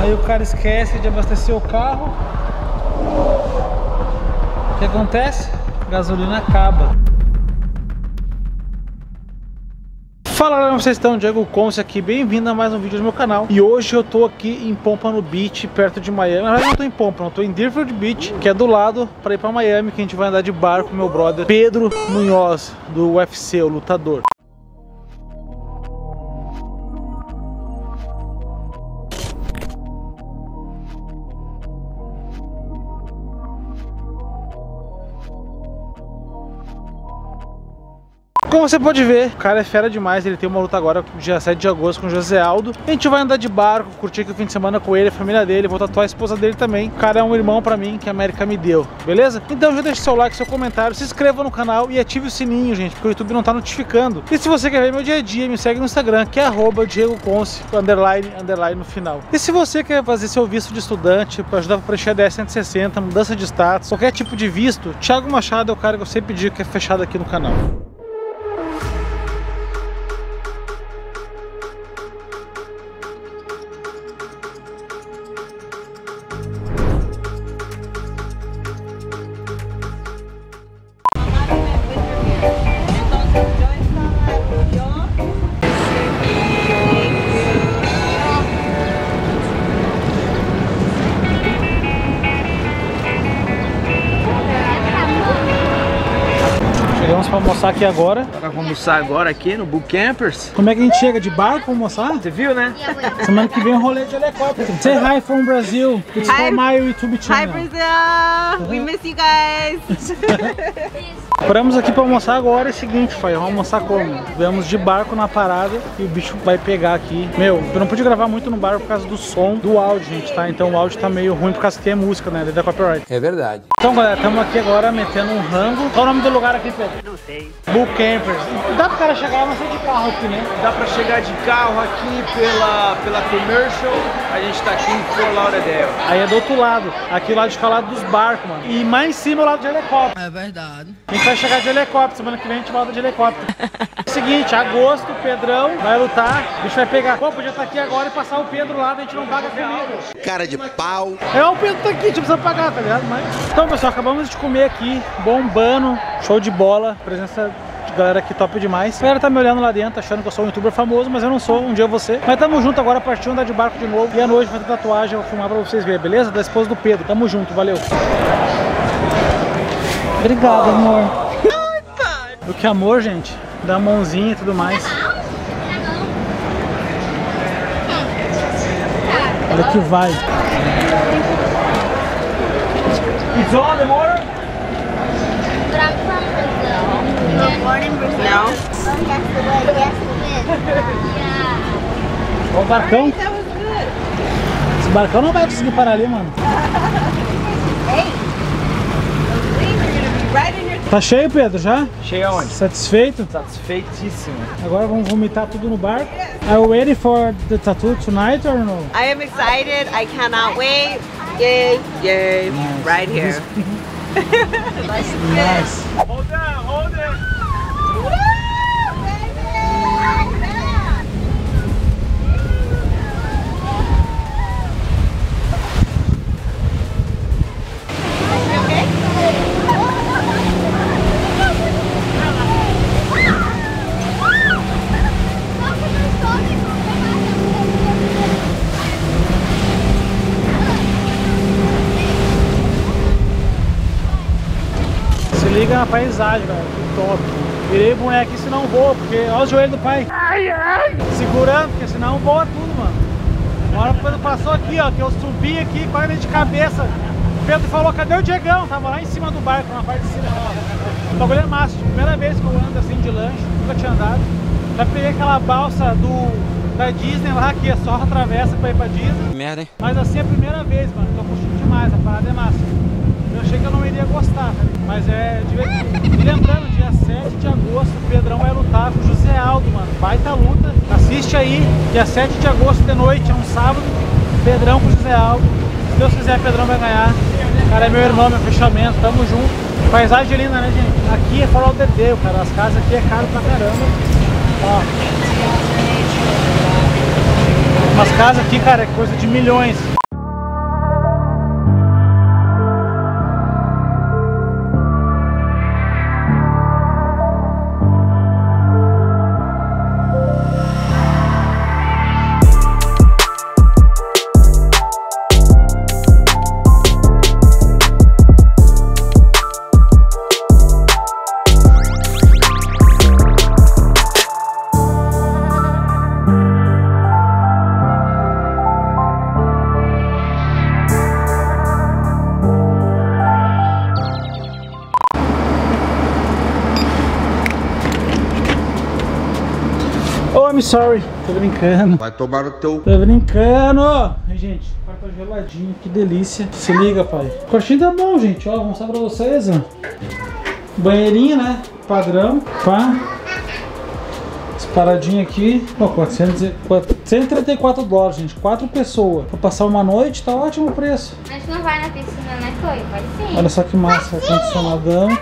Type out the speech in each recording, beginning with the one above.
Aí o cara esquece de abastecer o carro. O que acontece? A gasolina acaba. Fala galera, como vocês estão? Diego Conce aqui, bem-vindo a mais um vídeo do meu canal. E hoje eu tô aqui em Pompano Beach, perto de Miami. Na verdade eu não tô em Pompano, eu tô em Deerfield Beach, que é do lado, para ir pra Miami, que a gente vai andar de barco com meu brother Pedro Munhoz, do UFC, o lutador. Como você pode ver, o cara é fera demais, ele tem uma luta agora dia 7 de agosto com o José Aldo. A gente vai andar de barco, curtir aqui o fim de semana com ele, a família dele, vou tatuar a esposa dele também. O cara é um irmão pra mim que a América me deu, beleza? Então já deixa seu like, seu comentário, se inscreva no canal e ative o sininho, gente, porque o YouTube não tá notificando. E se você quer ver meu dia a dia, me segue no Instagram, que é @DiegoConce, __ no final. E se você quer fazer seu visto de estudante, para ajudar a preencher a DS 160, mudança de status, qualquer tipo de visto, Thiago Machado é o cara que eu sempre digo que é fechado aqui no canal. Chegamos para almoçar aqui agora. Vamos almoçar agora aqui no Book Campers. Como é que a gente chega? De barco para almoçar? Você viu, né? Semana que vem um rolê de helicóptero. Say hi from Brazil. It's for my YouTube channel. Hi Brazil! We miss you guys! Paramos aqui para almoçar agora. É o seguinte, vamos almoçar como? Viemos de barco na parada e o bicho vai pegar aqui. Meu, eu não pude gravar muito no barco por causa do som do áudio, gente, tá? Então o áudio tá meio ruim por causa que tem música, né? Da copyright. É verdade. Então galera, estamos aqui agora metendo um rango. Qual é o nome do lugar aqui, Pedro? Não sei. Book Campers. Dá pro cara chegar, não sei de carro aqui, né? Dá pra chegar de carro aqui pela Commercial. A gente tá aqui em Fort Lauderdale. Aí é do outro lado. Aqui o lado de cá é o lado dos barcos, mano. E mais em cima é o lado de helicóptero. É verdade. A gente vai chegar de helicóptero. Semana que vem a gente volta de helicóptero. É o seguinte, agosto, o Pedrão vai lutar. A gente vai pegar. Pô, podia estar aqui agora e passar o Pedro lá, a gente não paga comida. Cara de pau. É, o Pedro tá aqui, a gente precisa pagar, tá ligado? Mas... Então, pessoal, acabamos de comer aqui, bombando, show de bola, presença de galera aqui top demais. A galera tá me olhando lá dentro, achando que eu sou um youtuber famoso, mas eu não sou, um dia eu vou ser. Mas tamo junto agora, partiu andar de barco de novo. E à noite vai ter tatuagem, eu vou filmar pra vocês verem, beleza? Da esposa do Pedro, tamo junto, valeu. Obrigado, amor. Do que amor, gente, dá a mãozinha e tudo mais. Olha que vai. It's on the water? But I'm from Brazil. You were born in Brazil? No. Oh, yes, the way. Yes, the way. Yeah. Olha o barcão. That was good. Esse barcão não vai conseguir parar ali, mano. Hey, those leaves are gonna be right in your... Tá cheio, Pedro, já? Chega onde? Satisfeito? Satisfeitíssimo. Agora vamos vomitar tudo no barco. Are you ready for the tattoo tonight or no? I am excited. I cannot wait. Yay, yay, Nice. right here. Nice. Hold on, hold it. Se liga na paisagem, galera. Que top. Virei boneco aqui, senão voa, porque olha o joelho do pai. Segurando, porque senão voa tudo, mano. Uma hora o Pedro passou aqui, ó, que eu subi aqui, quase de cabeça. O Pedro falou, cadê o Diegão? Tava lá em cima do barco, na parte de cima. O bagulho é massa. Primeira vez que eu ando assim de lanche, nunca tinha andado. Já peguei aquela balsa da Disney lá, que é só atravessa pra ir pra Disney. Merda, hein? Mas assim é a primeira vez, mano. Tô curtindo demais, a parada é massa. Eu achei que eu não iria gostar, mas é divertido. E lembrando, dia 7 de agosto, o Pedrão vai lutar com o José Aldo, mano. Baita luta. Assiste aí, dia 7 de agosto de noite, é um sábado. Pedrão com o José Aldo. Se Deus quiser, Pedrão vai ganhar. O cara é meu irmão, meu fechamento, tamo junto. Paisagem linda, né, gente? Aqui é Fort Lauderdale, cara. As casas aqui é caro pra caramba. Ó. Umas casas aqui, cara, é coisa de milhões. sorry. Tô brincando. Vai tomar no teu... Tô brincando. Ai, gente, o quarto tá geladinho. Que delícia. Se liga, pai. O quartinho tá bom, gente. Ó, vou mostrar pra vocês, ó. Banheirinho, né? Padrão. Pá. Paradinha aqui, ó, 434 dólares, gente, 4 pessoas. Pra passar uma noite, tá ótimo o preço. A gente não vai na piscina, né, Chloe? Pode sim. Olha só que massa, ar-condicionadão.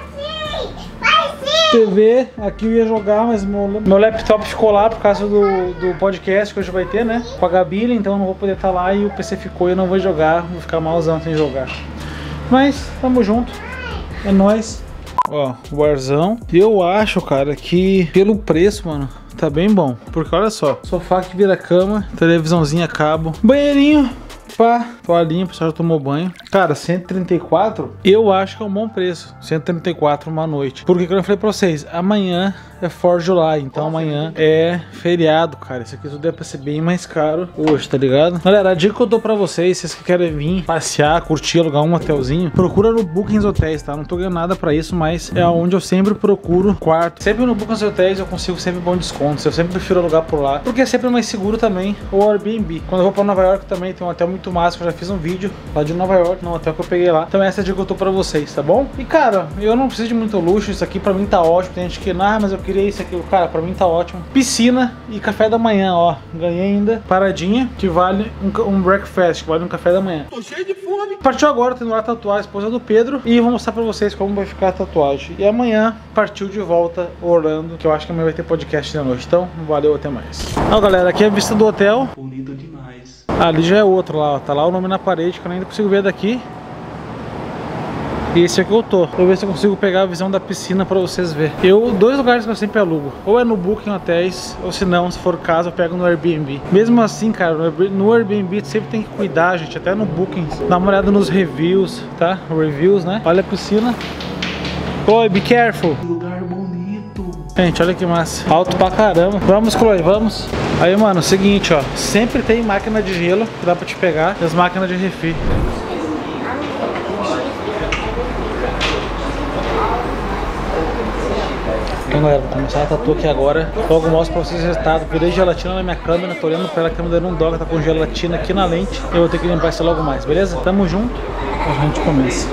TV, aqui eu ia jogar, mas meu laptop ficou lá por causa do podcast que hoje vai ter, né? Com a Gabi, então eu não vou poder estar lá e o PC ficou e eu não vou jogar, vou ficar malzão sem jogar. Mas, tamo junto, é nóis. Ó, Warzão. Eu acho, cara, que pelo preço, mano, tá bem bom. Porque olha só, sofá que vira cama, televisãozinha cabo, banheirinho, pá, toalhinha, o pessoal já tomou banho. Cara, 134, eu acho que é um bom preço. 134 uma noite. Porque como eu falei pra vocês, amanhã é 4 de July, então amanhã é feriado, cara. Isso aqui tudo é pra ser bem mais caro hoje, tá ligado? Galera, a dica que eu dou pra vocês, vocês que querem vir passear, curtir, alugar um hotelzinho, procura no Bookings Hotéis, tá? Não tô ganhando nada pra isso, mas é onde eu sempre procuro quarto. Sempre no Bookings Hotéis eu consigo sempre bom desconto. Eu sempre prefiro alugar por lá, porque é sempre mais seguro também. Ou Airbnb. Quando eu vou pra Nova York também tem um hotel muito massa, que eu já fiz um vídeo lá de Nova York, no hotel que eu peguei lá. Então essa é a dica que eu dou pra vocês, tá bom? E cara, eu não preciso de muito luxo, isso aqui pra mim tá ótimo. Tem gente que, mas eu queria isso aqui. Cara, pra mim tá ótimo. Piscina e café da manhã, ó. Ganhei ainda paradinha, que vale um breakfast, que vale um café da manhã. Tô cheio de fome. Partiu agora, tendo lá tatuar a esposa do Pedro. E vou mostrar pra vocês como vai ficar a tatuagem. E amanhã partiu de volta Orlando, que eu acho que amanhã vai ter podcast da noite. Então, valeu, até mais. Ó, galera, aqui é a vista do hotel. Bonito demais. Ali já é outro lá, ó. Tá lá o nome na parede, que eu ainda consigo ver daqui. E esse aqui eu tô. Vou ver se eu consigo pegar a visão da piscina pra vocês verem. Dois lugares que eu sempre alugo. Ou é no Booking Hotéis, ou se não, se for caso, eu pego no Airbnb. Mesmo assim, cara, no Airbnb sempre tem que cuidar, gente. Até no Booking. Dá uma olhada nos reviews, tá? Reviews, né? Olha a piscina. Chloe, be careful. Lugar bonito. Gente, olha que massa. Alto pra caramba. Vamos, Chloe, vamos. Aí, mano, seguinte, ó. Sempre tem máquina de gelo que dá pra te pegar. E as máquinas de refri. Então, galera, vou começar a tatu aqui agora. Logo mostro pra vocês o resultado. Virei gelatina na minha câmera, tô olhando pra ela, a câmera dando um dó, tá com gelatina aqui na lente. Eu vou ter que limpar isso logo mais, beleza? Tamo junto, a gente começa.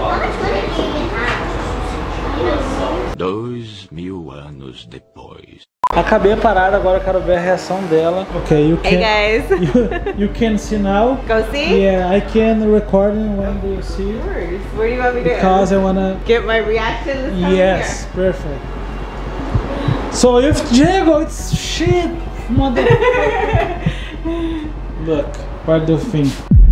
2000 anos depois. Acabei a parada, agora eu quero ver a reação dela. Ok, you can... Hey guys. you can see now? Go see? Yeah, I can record when do you see? Where do you want me to Because I wanna... get my reaction this time? Yes, perfect. So if Diego, it's shit, motherfucker. Look, what do you think?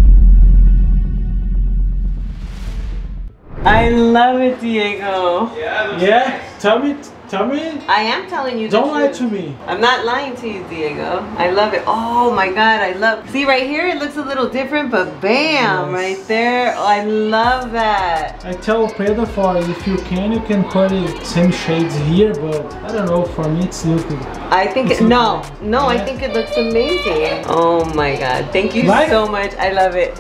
I love it, Diego. Yeah? Tell me. I am telling you the Don't lie truth. to me. I'm not lying to you, Diego. I love it. Oh my God, I love. See right here, it looks a little different, but bam, Yes. right there. Oh, I love that. I tell Pedro for if you can put it same shades here, but I don't know. For me, it's looking. I think It's no, okay. I Yeah. think it looks amazing. Oh my God, thank you Like? so much. I love it.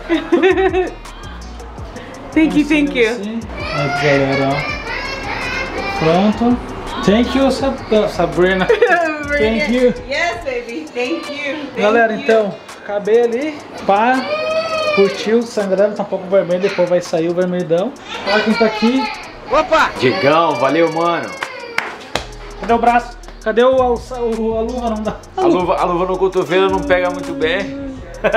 Thank you. Assim. Aí, galera, ó. Pronto. Thank you, Sabrina. Thank you. Yes, baby. Thank you. Thank Galera, you. então, acabei ali, pá, curtiu, sangrando, tá um pouco vermelho, depois vai sair o vermelhão. Olha quem tá aqui. Opa! Diegão, valeu, mano. Cadê o braço? Cadê a luva? Não dá. A luva no cotovelo não pega muito bem.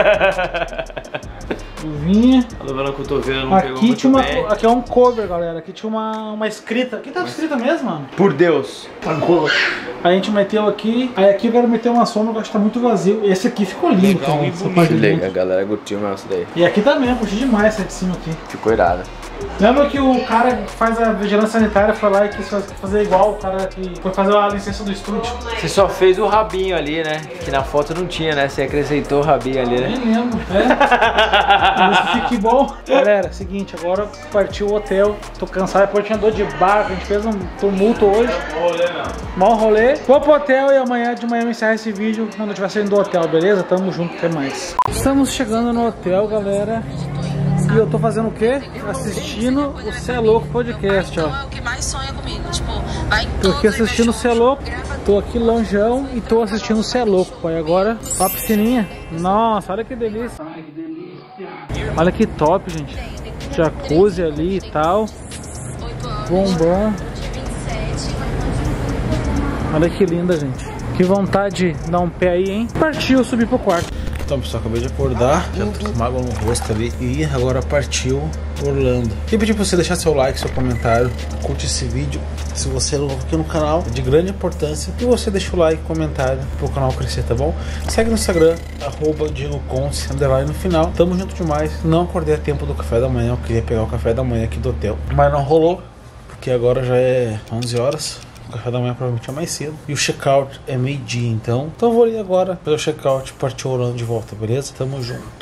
Luvinha. A luva no cotovelo não pegou Aqui muito tinha uma, bem. aqui é um cover, galera. Aqui tinha uma escrita. Aqui tá escrita mesmo, mano. Por Deus. Aí a gente meteu aqui. Aí aqui eu quero meter uma sombra que eu acho que tá muito vazio. Esse aqui ficou lindo, Legal, cara. e Essa bonito. parte de Legal, a dentro. galera curtiu mesmo isso daí. E aqui também, eu curti demais essa de cima aqui. Ficou irado. Lembra que o cara que faz a vigilância sanitária foi lá e quis fazer igual o cara que foi fazer a licença do estúdio? Você só fez o rabinho ali, né? Que na foto não tinha, né? Você acrescentou o rabinho ali, né? Nem lembro, Mas que fique bom. Galera, seguinte, agora partiu o hotel. Tô cansado, depois tinha dor de barco, a gente fez um tumulto hoje. Mau rolê. Vou pro hotel e amanhã de manhã eu encerro esse vídeo quando eu estiver saindo do hotel, beleza? Tamo junto, até mais. Estamos chegando no hotel, galera. E eu tô fazendo o quê? Assistindo o Cê é Louco podcast, ó. É o que mais sonha comigo, tipo, vai em Tô aqui todos os assistindo o meus Cê é shows, Louco. grava Tô aqui longeão e tô assistindo Cê é Louco, pai. Agora, ó a piscininha. Nossa, olha que delícia. Olha que top, gente. Jacuzzi ali e tal. Bombom. Olha que linda, gente. Que vontade de dar um pé aí, hein? Partiu subir pro quarto. Então, pessoal, acabei de acordar. Já tô com água no rosto ali. E agora partiu Orlando. E pedir pra você deixar seu like, seu comentário. Curte esse vídeo. Se você é novo aqui no canal, é de grande importância. E você deixa o like, comentário pro canal crescer, tá bom? Segue no Instagram, @DiegoConce, _ no final. Tamo junto demais. Não acordei a tempo do café da manhã. Eu queria pegar o café da manhã aqui do hotel, mas não rolou, porque agora já é 11 horas. O café da manhã provavelmente é mais cedo. E o check-out é meio-dia, então eu vou ali agora fazer o check-out e partir Orlando de volta, beleza? Tamo junto.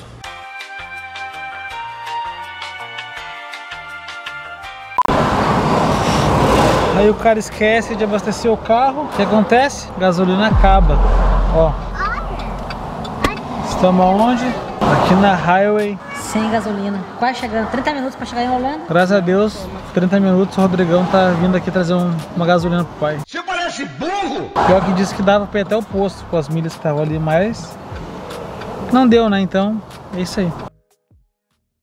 Aí o cara esquece de abastecer o carro. O que acontece? Gasolina acaba. Ó. Estamos aonde? Aqui na Highway. Sem gasolina. Quase chegando. 30 minutos pra chegar em Orlando. Graças a Deus, 30 minutos. O Rodrigão tá vindo aqui trazer uma gasolina pro pai. Você parece burro! Pior que disse que dava pra ir até o posto com as milhas que estavam ali, mas não deu, né? Então, é isso aí.